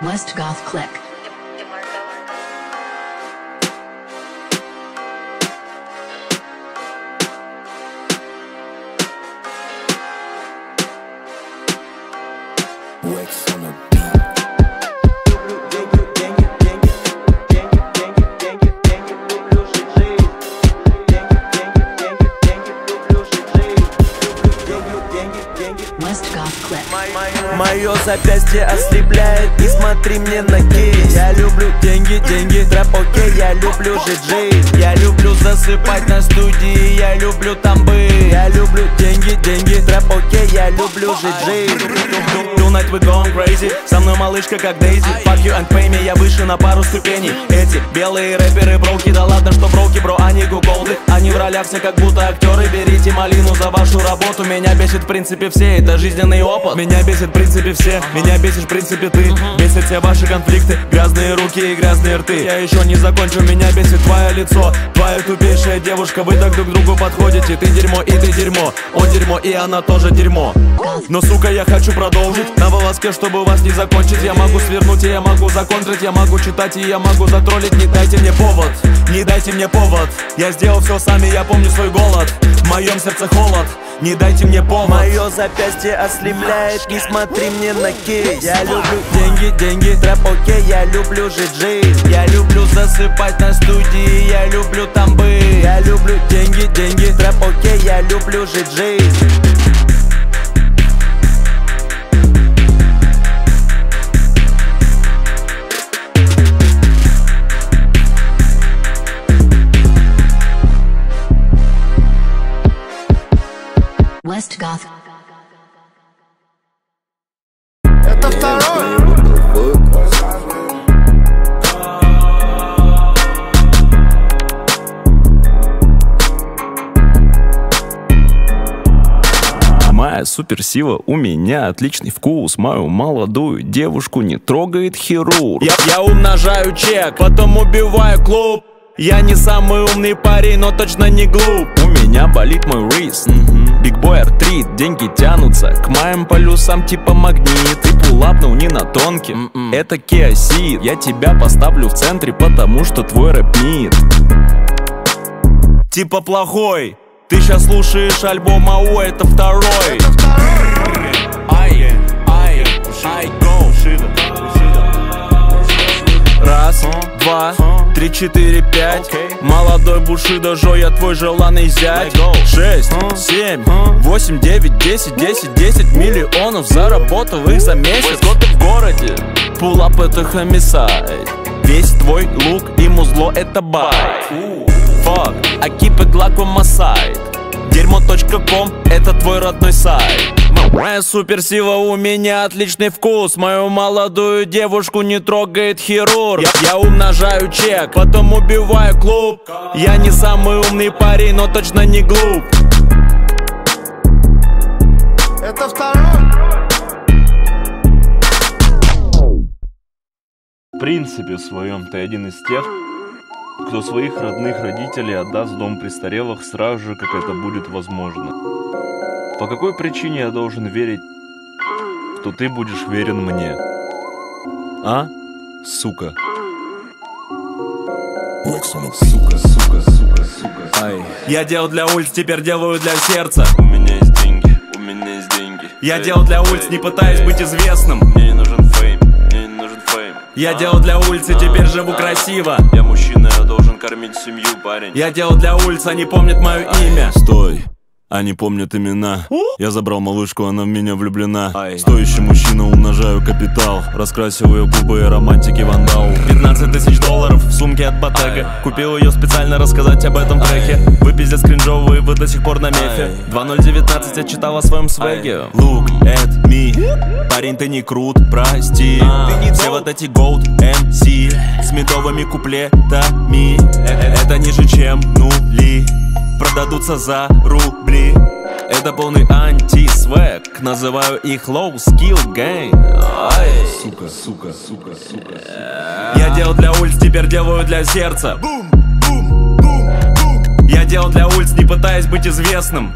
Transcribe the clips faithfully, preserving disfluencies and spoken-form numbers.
Westgoth Click. Wex on the Мое запястье ослепляет, не смотри мне на кейс. Я люблю деньги, деньги, трэп окей, я люблю жить жизнь. Я люблю засыпать на студии, я люблю там быть. Я люблю деньги, деньги, трэп окей, я люблю жить жизнь. Tonight we going crazy, со мной малышка как Дейзи. Fuck you and pay me, я выше на пару ступеней. Эти белые рэперы броуки, да ладно, что броуки, бро, они гуголды. Они в ролях все как будто актеры, берите малину за вашу работу. Меня бесит в принципе все, это жизненный опыт. Меня бесит в принципе все, меня бесишь в принципе ты. Бесит все ваши конфликты, грязные руки и грязные рты. Я еще не закончу, меня бесит твое лицо. Твоя тупейшая девушка, вы так друг к другу подходите. Ты дерьмо и ты дерьмо, он дерьмо и она тоже дерьмо. Но сука, я хочу продолжить на волоске, чтобы вас не закончить. Я могу свернуть и я могу законтрить, я могу читать и я могу затроллить. Не дайте мне повод, не дайте мне повод. Я сделал все сами, я помню свой голод. В моем сердце холод, не дайте мне повод. Мое запястье ослепляет, не смотри мне на кейс. Я люблю деньги, деньги, трэп окей, я люблю жить жизнь. Я люблю засыпать на студии, я люблю там быть. Я люблю деньги, деньги, трэп окей, я люблю жить жизнь. Westgoth. Это второй. Моя суперсила, у меня отличный вкус. Мою молодую девушку не трогает хирург. Я, я умножаю чек, потом убиваю клуб. Я не самый умный парень, но точно не глуп. У меня болит мой рист, Big Boy артрит. Деньги тянутся к моим полюсам типа магнит. Ты пулапнул не на тонке, это Kia Ceed. Я тебя поставлю в центре, потому что твой рэп нит типа плохой. Ты сейчас слушаешь альбом АО, это второй. Ай, ай, ай, гоу. Раз, два, три, четыре, пять. Молодой Бушидо Жо, я твой желанный зять. Шесть, семь, восемь, девять, десять, десять, десять миллионов заработал их за месяц. Год ты в городе, пулап это homicide. Весь твой лук и музло это бай. Fuck, I keep it like on my side. Дерьмо точка ком это твой родной сайт. Моя суперсила, у меня отличный вкус. Мою молодую девушку не трогает хирург. Я, я умножаю чек, потом убиваю клуб. Я не самый умный парень, но точно не глуп. Это второй. В принципе, в своем ты один из тех, кто своих родных родителей отдаст в дом престарелых сразу же, как это будет возможно. По какой причине я должен верить, что ты будешь верен мне? А? Сука. Сука, сука, сука, сука. Ай. Я делал для улиц, теперь делаю для сердца. У меня есть деньги, у меня есть деньги. Я делал для улиц, не пытаюсь быть известным. Мне не нужен фейм, мне не нужен фейм. Я делал для улицы, теперь живу красиво. Я мужчина, я должен кормить семью, парень. Я делал для улиц, они помнят мое имя. Стой, они помнят имена. Я забрал малышку, она в меня влюблена. Стоящий мужчина, умножаю капитал. Раскрасил ее губы и романтики вандал. Пятнадцать тысяч долларов в сумке от Ботега. Купил ее специально рассказать об этом треке. Вы пиздец кринжовые, вы до сих пор на мефе. Два ноль девятнадцать, я читал о своем свеге. Look at me, парень, ты не крут, прости. Все вот эти gold эм си с медовыми куплетами, это ниже чем нули. Продадутся за рубли. Это полный анти-свэг. Называю их low skill gang. Ай. Сука, сука, сука, сука. Я делал для улиц, теперь делаю для сердца. Я делал для улиц, не пытаясь быть известным.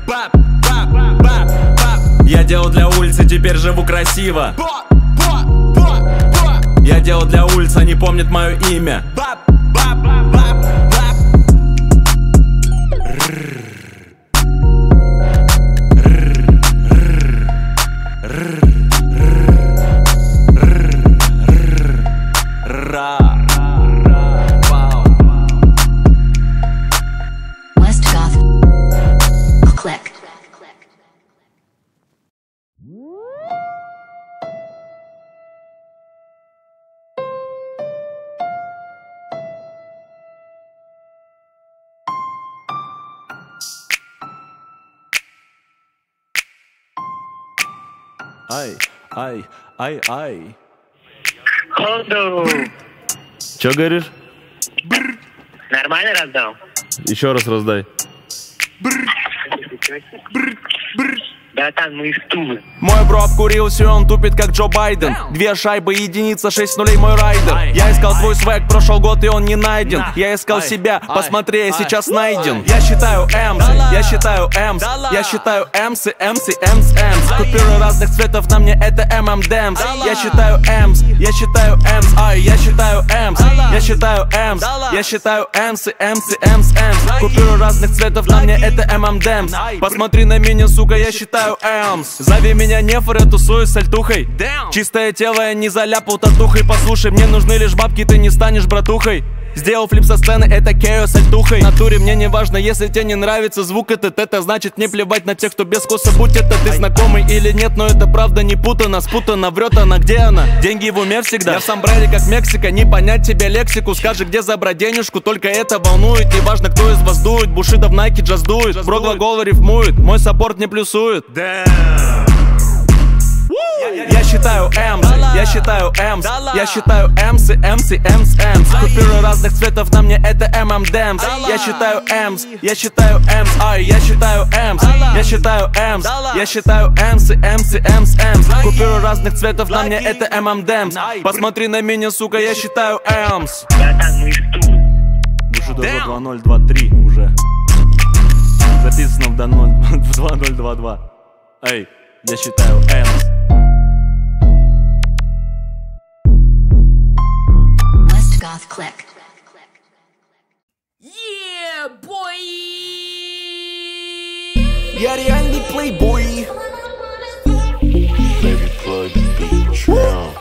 Я делал для улицы, теперь живу красиво. Я делал делал для улиц, они помнят мое имя. Бап, бап, бап, бап. West Goth. Click. Ай, ай, ай, ай. Ходу. Чё говоришь? Нормально раздал? Еще раз раздай. Братан, мы из Тулы. Мой бро обкурился, и он тупит, как Джо Байден. Две шайбы, единица, шесть нулей, мой райдер. Я искал твой свэг, прошел год, и он не найден. Я искал себя, посмотри, я сейчас найден. Я считаю эмс, я считаю эмс, я считаю эмсы, эмсы, эмс, эмс. Купюры разных цветов, на мне это эм эм дэмс. Я считаю эмс, я считаю эмс, ай, я считаю эмс, я считаю эмс, я считаю эмсы, эмсы, эмс, эмс. Купюры разных цветов, на мне это эм эм дэмс. Посмотри на меня, сука, я считаю эмс. Зови меня нефор, я тусуюсь с альтухой. Чистое тело, я не заляпал татухой. Послушай, мне нужны лишь бабки, ты не станешь братухой. Сделал флип со сцены, это Кео с альтухой. В натуре мне не важно, если тебе не нравится звук этот, это значит не плевать на тех, кто без вкуса. Будь это ты знакомый или нет, но это правда не путано, спутано, врет она, где она? Деньги в уме всегда. Я в сомбрере, как Мексика, не понять тебе лексику. Скажи, где забрать денежку, только это волнует. Не важно, кто из вас дует, Бушида в Найке джаз дует. Бро глагол рифмует, мой саппорт не плюсует. Я считаю эмс, я считаю эмс, я считаю эмсы, эмсы, эмс, эмс. Купюры разных цветов, на мне это эм эм дэмс. Я считаю эмс, я считаю эмс, ай, я считаю эмс, я считаю эмс, я считаю эмсы, эмсы, эмс, эмс. Купюры разных цветов, на мне это эм эм дэмс. Посмотри на меня, сука, я считаю эмс. Братан, мы из Тулы. Бушидо два ноль два три уже записано в два ноль два два. Эй, я считаю эмс. West Goth Click. Yeah, boy! Я реальный плейбой. Baby, plug the beat down.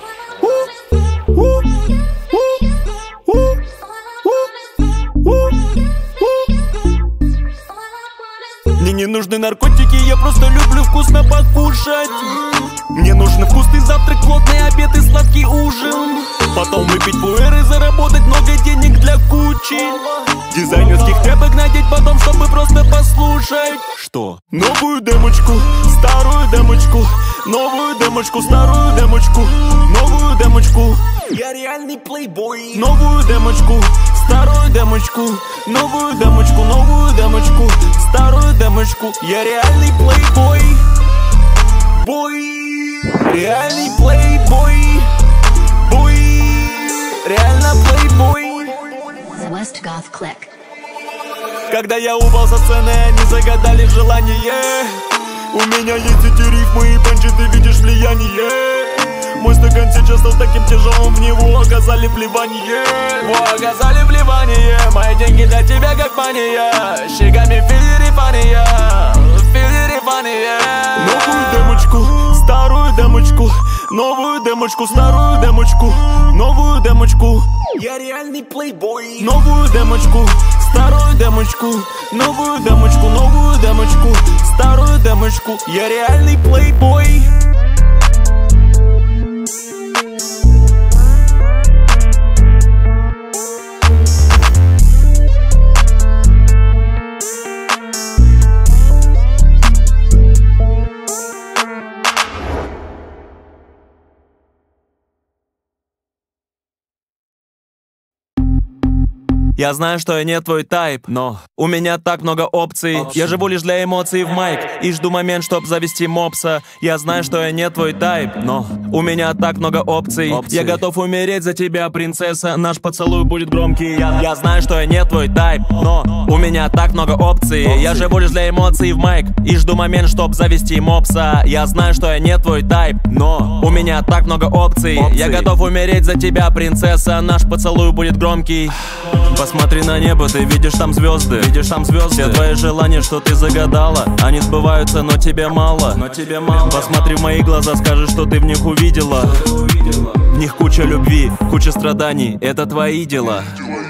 Мне не нужны наркотики, я просто люблю вкусно покушать. Мне нужен вкусный завтрак, плотный обед и сладкий ужин. Потом выпить пуэр и заработать много денег для кучи. Дизайнерских тряпок надеть потом, чтобы просто послушать. Что? Новую демочку, старую демочку, новую демочку, старую демочку, новую демочку. Я реальный плейбой. Новую демочку, старую демочку, новую демочку, новую демочку, старую демочку. Я реальный плейбой. Бой. Реальный плейбой. Бой. Реально плейбой. West Goth Click. Когда я упал со сцены, они загадали желание. У меня есть эти рифмы и панчи, ты видишь влияние. Мой стакан сейчас стал таким тяжелым, в него оказали вливание. Во, оказали вливание. Мои деньги для тебя как мания. Щеками филирифания, филирифания. Новую демочку, старую демочку, новую демочку, старую демочку, новую демочку. Я реальный плейбой. Новую демочку, старую демочку, новую демочку, новую демочку, старую демочку. Я реальный плейбой. Я знаю, что я не твой тайп, но у меня так много опций. Я живу лишь для эмоций в майк и жду момент, чтоб завести мопса. Я знаю, что я не твой тайп, но у меня так много опций. Я готов умереть за тебя, принцесса. Наш поцелуй будет громкий. Я, я знаю, что я не твой тайп, но у меня так много опций. Я живу лишь для эмоций в майк и жду момент, чтоб завести мопса. Я знаю, что я не твой тайп, но у меня так много опций. Я готов умереть за тебя, принцесса. Наш поцелуй будет громкий. Посмотри на небо, ты видишь там звезды. Видишь там звезды. Все твои желания, что ты загадала, они сбываются, но тебе мало. Но тебе мало. Посмотри в мои глаза, скажи, что ты в них увидела. В них куча любви, куча страданий. Это твои дела.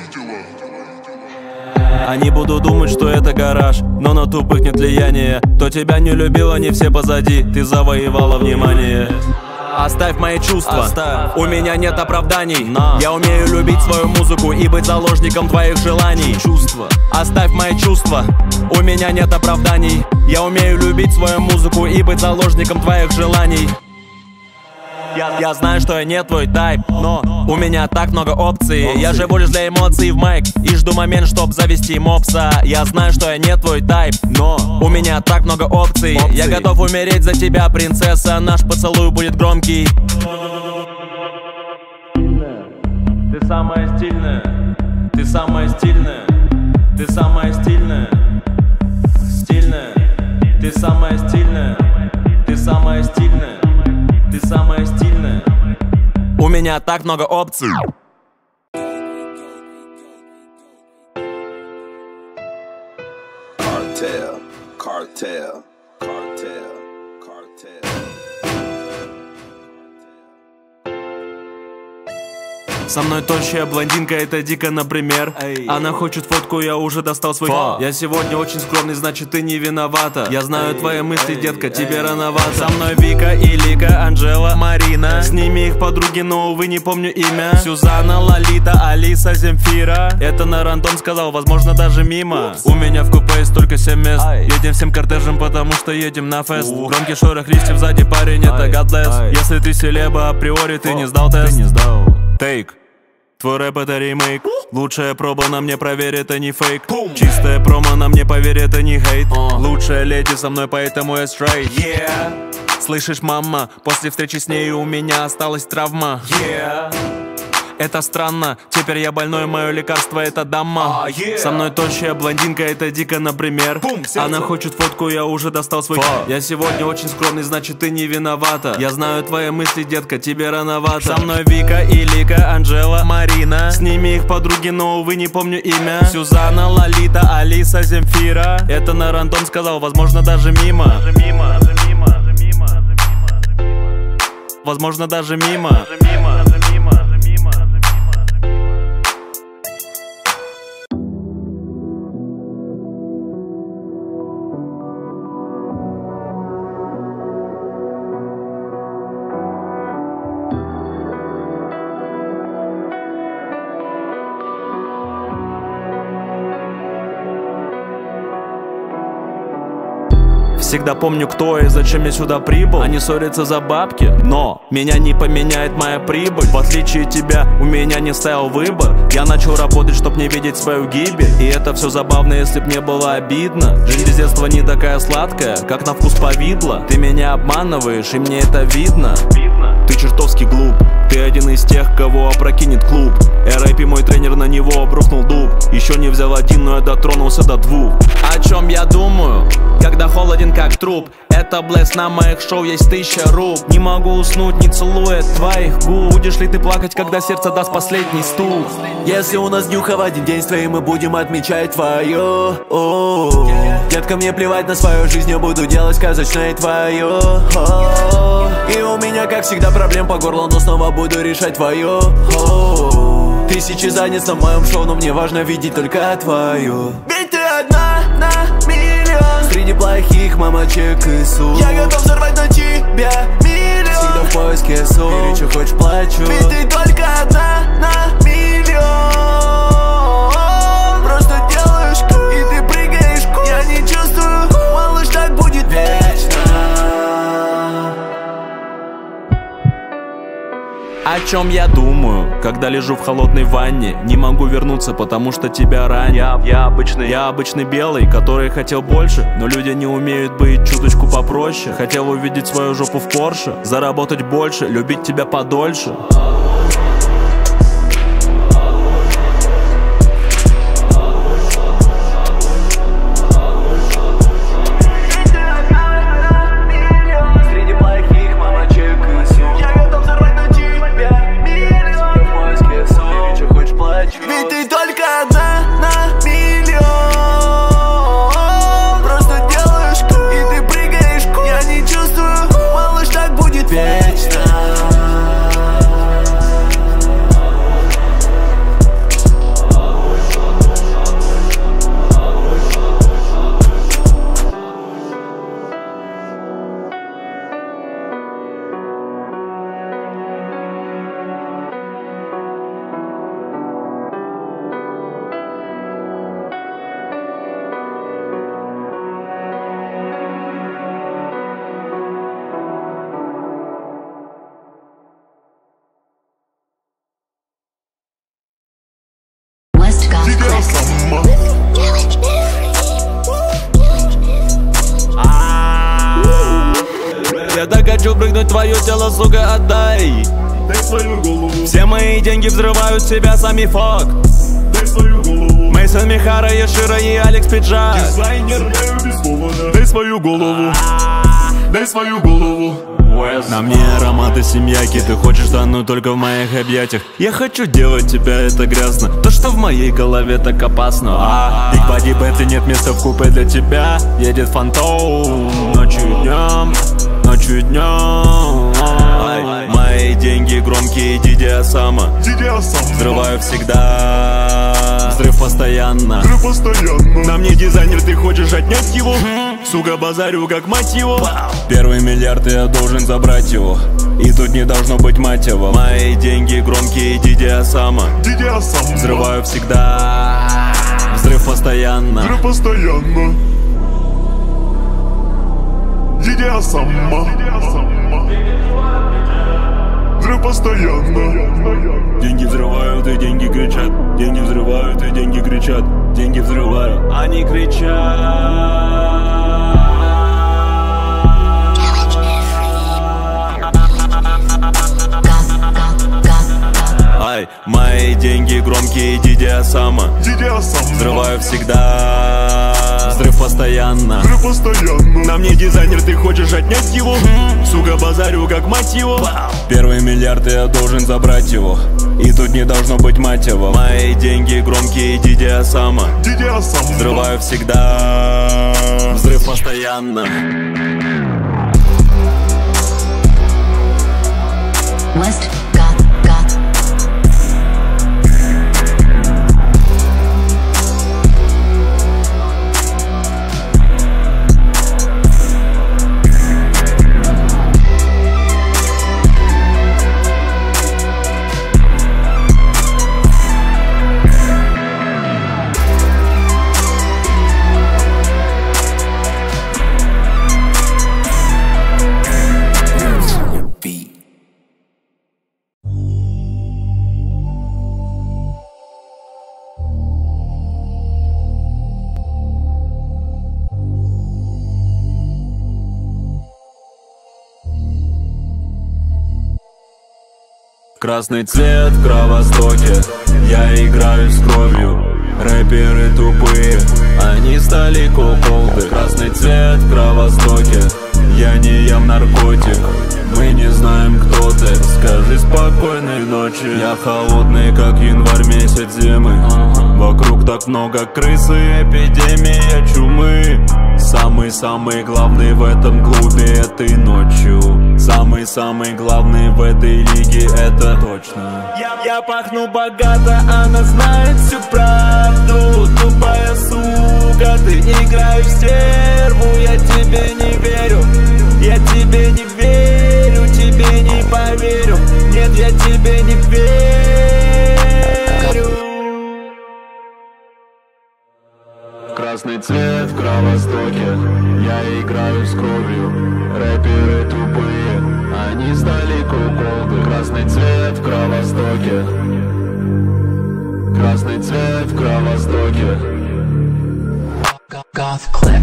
Они будут думать, что это гараж, но на тупых нет влияния. Кто тебя не любил, они все позади. Ты завоевала внимание. Оставь мои чувства, Оставь. У меня нет оправданий, но я умею любить свою музыку и быть заложником твоих желаний. Чувства. Оставь мои чувства, у меня нет оправданий. Я умею любить свою музыку и быть заложником твоих желаний. Я, я знаю, что я не твой тайп, но у меня так много опций. опций. Я живу лишь для эмоций в майк и жду момент, чтоб завести мопса. Я знаю, что я не твой тайп, но у меня так много опций. опций. Я готов умереть за тебя, принцесса. Наш поцелуй будет громкий. Ты самая стильная, ты самая стильная, ты самая стильная, стильная, ты самая стильная, ты самая стильная. Ты самая стильная. У меня так много опций. Cartel, cartel, cartel, cartel. Со мной тощая блондинка, это дико, например. Эй. Она хочет фотку, я уже достал свой фон. Я сегодня очень скромный, значит ты не виновата. Я знаю эй, твои мысли, эй, детка, эй, тебе рановато. Со мной Вика и Лика, Анжела, Марина. С ними их подруги, но, увы, не помню имя. Сюзанна, Лолита, Алиса, Земфира. Это на рандом сказал, возможно, даже мимо. Упс. У меня в купе есть только семь мест. Ай. Едем всем кортежем, потому что едем на фест. Ух. Громкий шорох листьев сзади, парень, это God bless. Если ты селеба, априори ты О. не сдал тест. Ты не сдал. Тейк. Твой рэп это ремейк. Лучшая проба на мне, проверь, это не фейк. Чистая промо на мне, поверь, это не хейт. Лучшая леди со мной, поэтому я straight. Yeah. Слышишь, мама, после встречи с ней у меня осталась травма. Yeah. Это странно, теперь я больной, мое лекарство это дама. ah, yeah. Со мной тощая блондинка, это дико, например. Бум, она хочет фотку, я уже достал свой. Fuck. Я сегодня очень скромный, значит ты не виновата. Я знаю твои мысли, детка, тебе рановато. Со мной Вика и Лика, Анжела, Марина. С ними их подруги, но, увы, не помню имя. Сюзанна, Лолита, Алиса, Земфира. Это на рандом сказал, возможно, даже мимо. Даже мимо, даже мимо, даже мимо, даже мимо. Возможно, даже мимо. Даже мимо. Всегда помню, кто и зачем я сюда прибыл. Они ссорятся за бабки, но меня не поменяет моя прибыль. В отличие от тебя, у меня не стоял выбор. Я начал работать, чтоб не видеть свою гибель. И это все забавно, если б не было обидно. Жизнь без детства не такая сладкая, как на вкус повидло. Ты меня обманываешь, и мне это видно. Ты чертовски глуп. Ты один из тех, кого опрокинет клуб. эр ай пи мой тренер, на него обрухнул дуб. Еще не взял один, но я дотронулся до двух. О чем я думаю, когда холоден как труп? Это блеск, на моих шоу есть тысяча рук. Не могу уснуть, не целуя твоих губ. Будешь ли ты плакать, когда сердце даст последний стук? Если у нас днюха в один день с твоим, мы будем отмечать твою. Детка, мне плевать на свою жизнь, я буду делать сказочное твое. И у меня, как всегда, проблем по горлу, но снова буду решать твою. Тысячи занят на моем шоу, но мне важно видеть только твою. Ведь ты одна на миллион среди плохих мамочек и суд. Я готов взорвать на тебя миллион. Всегда в поиске суд. Бери, что хочешь, плачу. Ведь ты только одна на миллион. Просто делаешь ку, и ты прыгаешь ку. Я не чувствую, малыш, так будет вечно. О чем я думаю, когда лежу в холодной ванне? Не могу вернуться, потому что тебя ранят. Я, я обычный, я обычный белый, который хотел больше, но люди не умеют быть чуточку попроще. Хотел увидеть свою жопу в Порше, заработать больше, любить тебя подольше. West Goth Click. Я так хочу прыгнуть в твое тело, сука, отдай. Дай свою голову. Все мои деньги взрывают себя, сами фак. Дай свою голову. Мейсон Михара, Ешира и Алекс Пиджак. Дизайнер, без повода. Дай свою голову. Дай свою голову. На мне ароматы семьяки, ты хочешь тонуть только в моих объятиях. Я хочу делать тебя, это грязно. То, что в моей голове так опасно. А, Big Body Bad, и нет места в купе для тебя. Едет фантом ночью и днем, ночью и днем. Ай, мои деньги громкие, Диди Осама. Взрываю всегда, взрыв постоянно. Взрыв постоянно. На мне дизайнер, ты хочешь отнять его? Сука, базарю, как мать его. Первый миллиард, и я должен забрать его. И тут не должно быть мать его. Мои деньги громкие, Диди Осама. Диди Осама. Взрываю всегда, взрыв постоянно. Взрыв постоянно. Диди Осама. Взрыв постоянно. Деньги взрывают и деньги кричат. Деньги взрывают и деньги кричат. Деньги взрывают, они кричат. Ай, мои деньги громкие, Диди Осама. Диди Осама. Взрываю всегда, взрыв постоянно. Взрыв постоянно. На мне дизайнер, ты хочешь отнять его? Сука, базарю, как мать его. Первый миллиард, и я должен забрать его. И тут не должно быть мать его. Мои деньги громкие, Диди Осама. Диди Осама. Взрываю всегда, взрыв постоянно. West Goth Goth. Красный цвет в кровостоке, я играю с кровью. Рэперы тупые, они стали куколды. Красный цвет в кровостоке, я не ем наркотик. Мы не знаем, кто ты, скажи спокойной ночи. Я холодный, как январь, месяц зимы. Вокруг так много крысы, эпидемия чумы. Самый-самый главный в этом клубе этой ночью. Самый-самый главный в этой лиге, это точно. Я, я пахну богато, она знает всю правду. Тупая сука, ты играешь в стерву. Я тебе не верю, я тебе не верю, тебе не поверю. Нет, я тебе не верю. Красный цвет в кровостоке, я играю с кровью. Рэперы тупые, они стали куколды. Красный цвет в кровостоке. Красный цвет в кровостоке. Goth Click.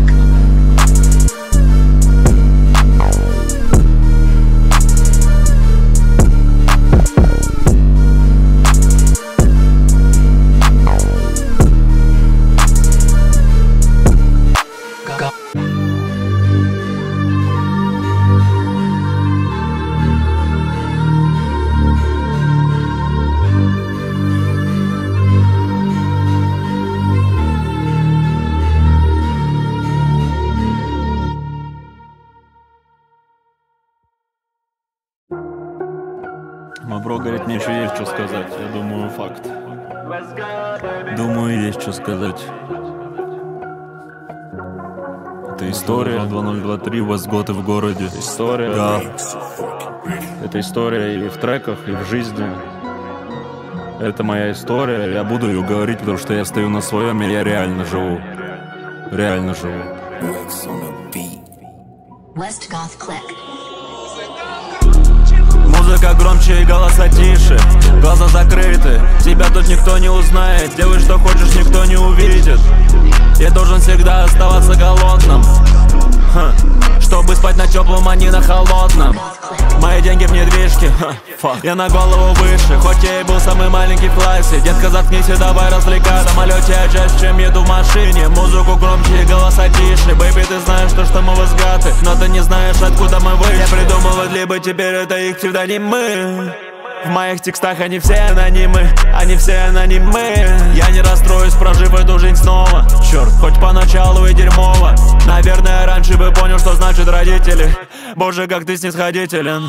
Мабро говорит, мне еще есть что сказать. Я думаю, факт. Думаю, есть что сказать. Это история два ноль два три, Вестготы в городе. История, да. Это история и в треках, и в жизни. Это моя история. Я буду ее говорить, потому что я стою на своем, и я реально живу. Реально живу. West Goth Click. Музыка громче и голоса тише. Глаза закрыты, тебя тут никто не узнает. Делай что хочешь, никто не увидит. Я должен всегда оставаться голодным, Ха. Чтобы спать на теплом, а не на холодном. Мои деньги в недвижке, Ха. Я на голову выше, хоть я и был самый маленький в классе. Детка, заткнись и давай развлекаться. В самолете я чаще, чем еду в машине. Музыку громче и голоса тише. Бэйби, ты знаешь, то, что мы возгаты, но ты не знаешь, откуда мы вышли. Я придумываю, либо теперь это их псевдонимы. В моих текстах они все анонимы, они все анонимы. Я не расстроюсь, прожив эту жизнь снова. Черт, хоть поначалу и дерьмово. Наверное, раньше бы понял, что значит родители. Боже, как ты снисходителен.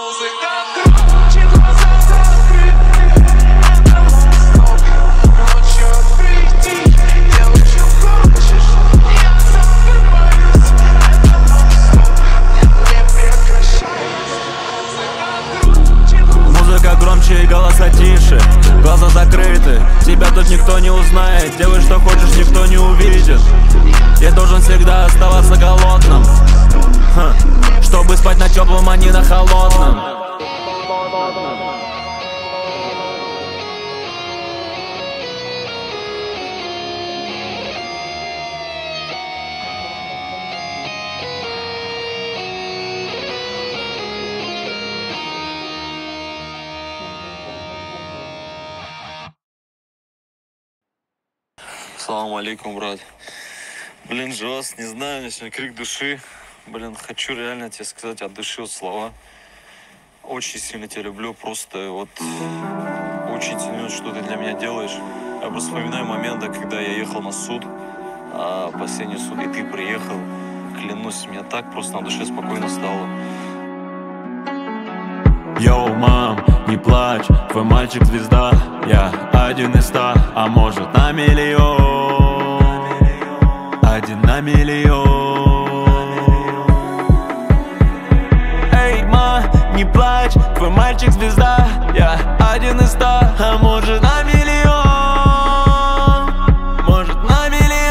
Громче и голоса тише, глаза закрыты, тебя тут никто не узнает. Делай что хочешь, никто не увидит. Я должен всегда оставаться голодным, Ха. Чтобы спать на теплом, а не на холодном. Салам алейкум, брат. Блин, жест, не знаю, у меня сегодня крик души. Блин, хочу реально тебе сказать от души вот слова. Очень сильно тебя люблю, просто вот очень ценю, что ты для меня делаешь. Я просто вспоминаю моменты, когда я ехал на суд, а последний суд, и ты приехал. Клянусь, мне так просто на душе спокойно стало. Йоу, мам, не плачь, твой мальчик звезда. Я один из ста, а может на миллион. Один на миллион. Эй, ма, не плачь, твой мальчик звезда. Я один из ста, а может на миллион. Может на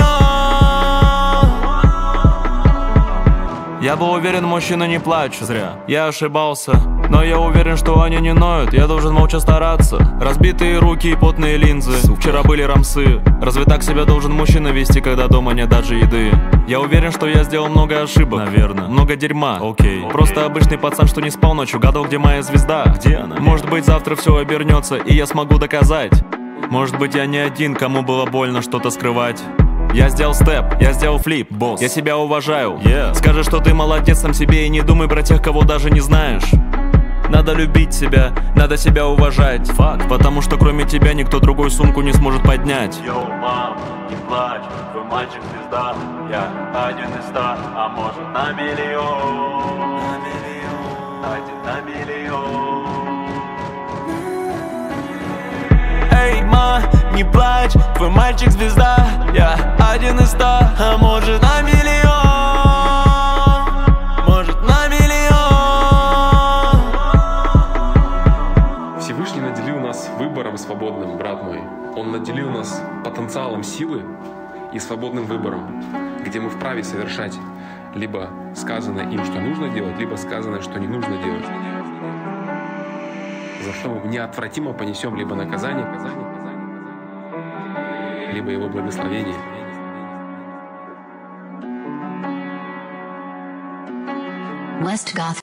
миллион. Я был уверен, мужчины не плачут. Зря, я ошибался. Но я уверен, что они не ноют, я должен молча стараться. Разбитые руки и потные линзы, вчера были рамсы. Разве так себя должен мужчина вести, когда дома нет даже еды? Я уверен, что я сделал много ошибок, наверное, много дерьма, окей. Просто обычный пацан, что не спал ночью, гадал, где моя звезда. Где она? Может быть, завтра все обернется, и я смогу доказать. Может быть, я не один, кому было больно что-то скрывать. Я сделал степ, я сделал флип, босс. Я себя уважаю, yeah. Скажи, что ты молодец сам себе, и не думай про тех, кого даже не знаешь. Надо любить себя, надо себя уважать. Факт, потому что кроме тебя никто другой сумку не сможет поднять. Йоу, мам, не плачь, твой мальчик звезда. Я один из ста, а может на миллион. На миллион, один на миллион. Эй, ма, не плачь, твой мальчик звезда. Я один из ста, а может на миллион. Может на миллион. Всевышний наделил нас выбором свободным, брат мой. Он наделил нас потенциалом силы и свободным выбором, где мы вправе совершать либо сказанное им, что нужно делать, либо сказанное, что не нужно делать. за что мы неотвратимо понесем либо наказание, либо его благословение. West Goth